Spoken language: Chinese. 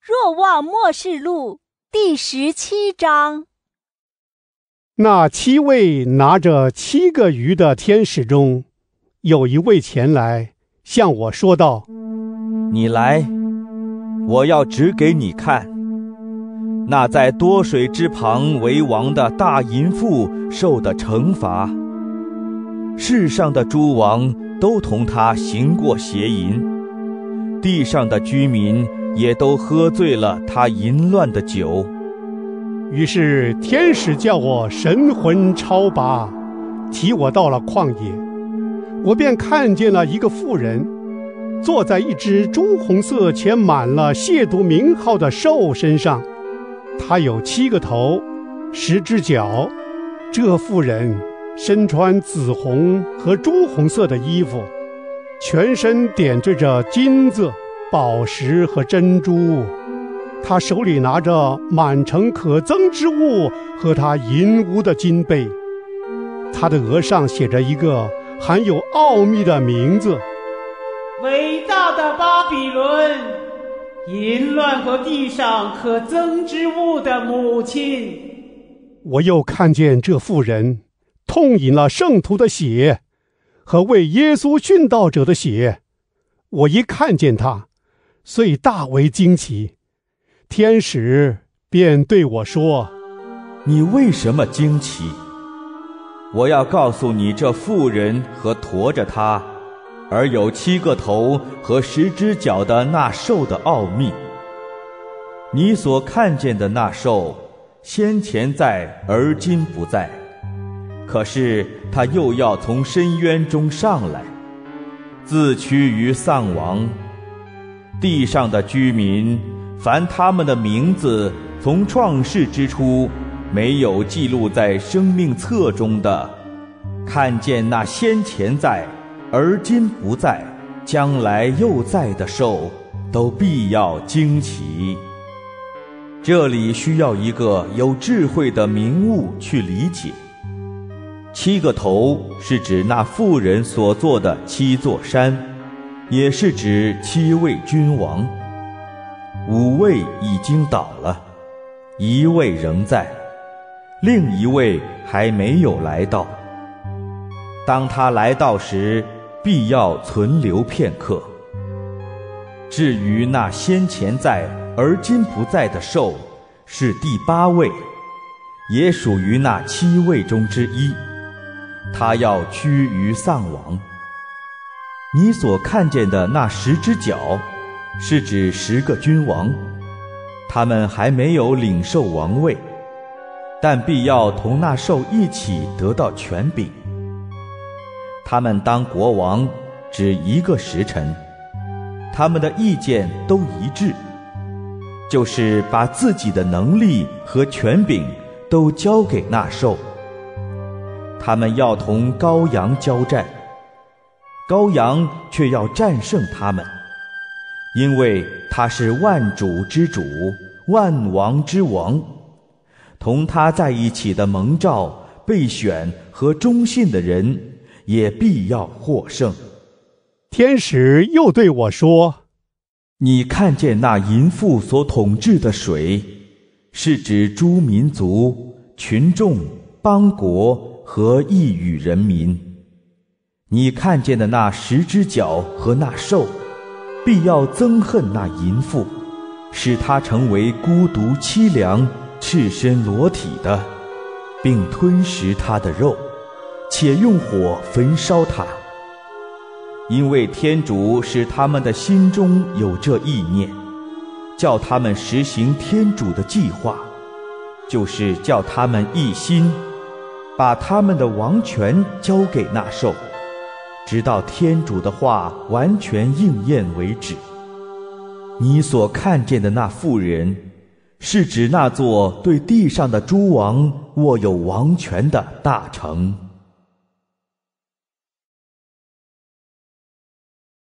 若望默示录第17章。 那7位拿着7个鱼的天使中，有一位前来向我说道： 你来，我要指给你看，那在多水之旁为王的大淫妇受的惩罚。世上的诸王都同他行过邪淫，地上的居民也都喝醉了他淫乱的酒。 于是天使叫我神魂超拔，提我到了旷野。我便看见了一个妇人，坐在一只朱红色且满了亵渎名号的兽身上，它有7个头，10只脚。这妇人身穿紫红和朱红色的衣服，全身点缀着金子、宝石和珍珠。他手里拿着满城可憎之物和他淫污的金杯，他的额上写着一个含有奥秘的名字： 伟大的巴比伦，淫乱和地上可憎之物的母亲。 我又看见这妇人痛饮了圣徒的血和为耶稣殉道者的血。我一看见他，遂大为惊奇。天使便对我说： 你为什么惊奇？我要告诉你这妇人和驮着她而有7个头和10只脚的那兽的奥秘。你所看见的那兽，先前在，而今不在，可是他又要从深渊中上来，自屈于丧亡。地上的居民，凡他们的名字从创世之初没有记录在生命册中的，看见那先前在，而今不在，将来又在的兽，都必要惊奇。这里需要一个有智慧的明悟去理解。7个头是指那妇人所做的7座山，也是指7位君王。5位已经倒了，1位仍在，另1位还没有来到。当他来到时，必要存留片刻。至于那先前在而今不在的兽，是第8位，也属于那7位中之一，他要趋于丧亡。你所看见的那10只脚，是指10个君王，他们还没有领受王位，但必要同那兽一起得到权柄。他们当国王只1个时辰，他们的意见都一致，就是把自己的能力和权柄都交给那兽。他们要同羔羊交战，羔羊却要战胜他们，因为他是万主之主，万王之王。同他在一起的蒙召、被选和忠信的人，也必要获胜。 天使又对我说： 你看见那淫妇所统治的水，是指诸民族、群众、邦国和异域人民。你看见的那10只脚和那兽，必要憎恨那淫妇，使她成为孤独凄凉、赤身裸体的，并吞食她的肉，且用火焚烧她。因为天主使他们的心中有这意念，叫他们实行天主的计划，就是叫他们一心，把他们的王权交给那兽，直到天主的话完全应验为止。你所看见的那妇人，是指那座对地上的诸王握有王权的大城。